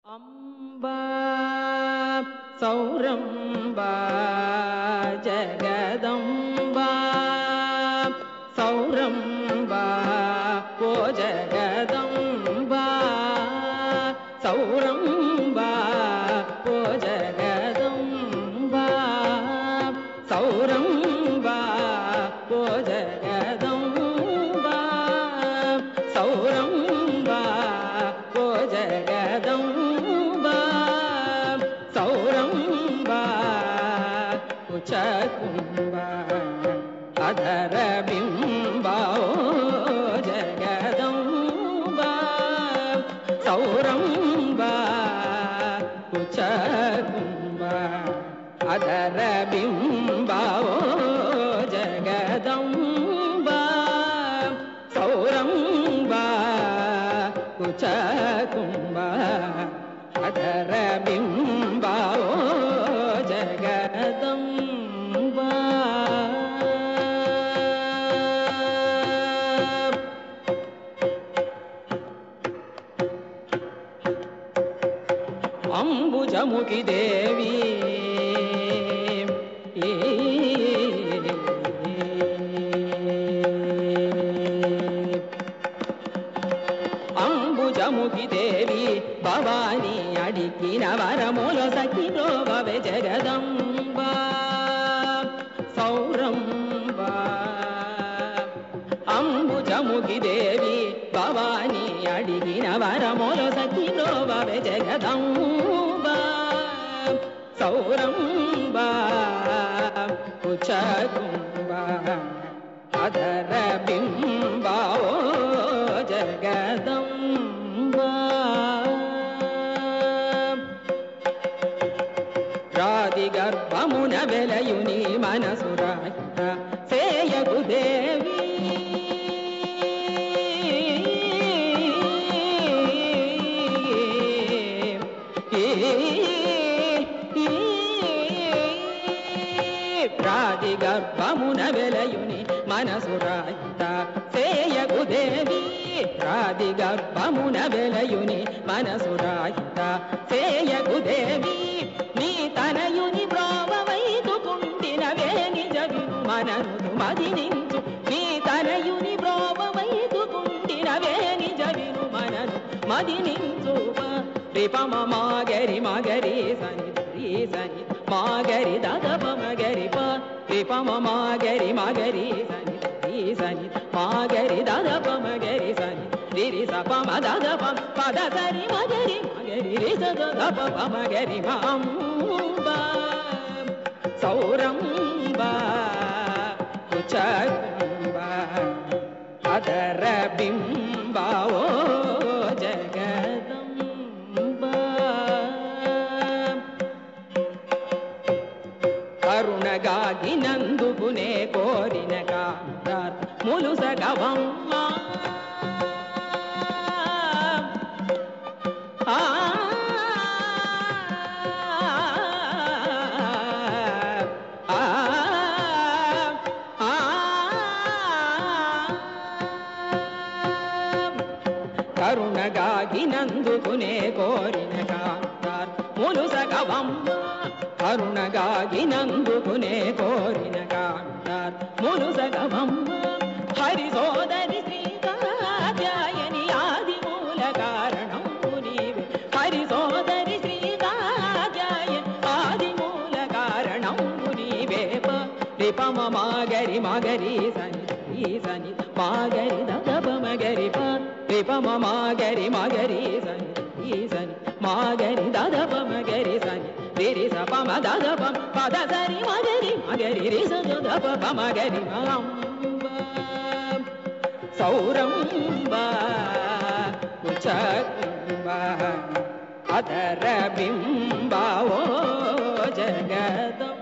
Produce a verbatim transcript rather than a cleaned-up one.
అంబా సౌరంబా జగదంబా సౌరంబా ఓ జగదంబా సౌరంబా ఓ జగదంబా సౌరంబా ఓ జగదంబా సౌరంబా ఓ జగదంబా సౌరంబా కుచకుంబా అధర బింబా ఓ జగదంబా సౌరంబా కుచకుంబా అధర బింబా ఓ జగదంబా సౌరంబా కుచకుంబా అధర బింబా ఓ జగదంబా అంబుజముఖి దేవి అంబుజముఖి దేవి భవాని అడిగిన వరముల సఖిరోవే జగదంబా సౌరంబా అంబుజముఖి దేవి భవాని అడిగిన వరముల సఖిరోవే జగదంబా సౌరంబా కుచకుంబా అధర బింబా ఓ జగదంబా రాది గర్భమున వెలయుని మనసురాహిత సేయగు దేవి రాది గర్భమున వెలయుని మనసురాహిత సేయగు దేవి రాది గర్భమున వెలయుని మనసురాహిత సేయగు దేవి నీ తనయుని బ్రోవవైదుకుండిన వేని జవిను మనను మదినించు నీ తనయుని బ్రోవవైదుకుండిన వేని జవిను మనను మదినించు రిపమ మాగరి మగరి సని ధరి సని మాగరి దదప మగరి ప రిపమ మాగరి మగరి సని ధరి సని మాగరి దదప మగరి సని రిరి సపమ దదప పద సరి మగరి మగరి రి దదప మగరి మాంబా సౌరంబా కుచకుంబా అధర బింబా ఓ జగదంబా కరుణగాగి నందుకునే కోరిన కాంతార్ ములుసగవమ్మ కరుణగాగి నందుకునే కోరిన కాంతార్ ములుసగవమ్మ కరుణగాగి నందుకునే కోరిన కాంతార్ ములుసగవమ్మ హరి సోదరి శ్రీ కాత్యాయని ఆది మూల కారణం నీవే హరి సోదరి శ్రీ కాత్యాయని ఆది మూల కారణం నీవే రిపమ మాగరి మగరి సని ధరి సని మాగరి దదప మగరి ప రిపమ మాగరి మగరి సని ధరి సని మాగరి దదప మగరి సని రిరి సపమ దదప పద సరి మగరి మగరి రి సదప మగరి మాంబా సౌరంబా కుచకుంబా అధర బింబా ఓ జగదంబా